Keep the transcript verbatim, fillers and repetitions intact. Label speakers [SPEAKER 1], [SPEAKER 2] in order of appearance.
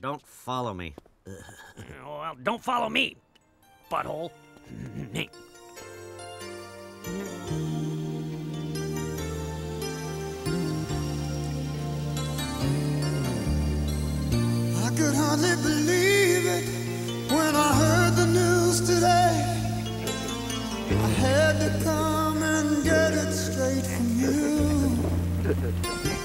[SPEAKER 1] Don't follow me.
[SPEAKER 2] Well, don't follow me, butthole.
[SPEAKER 3] I could hardly believe it when I heard the news today. I had to come and get it straight from you.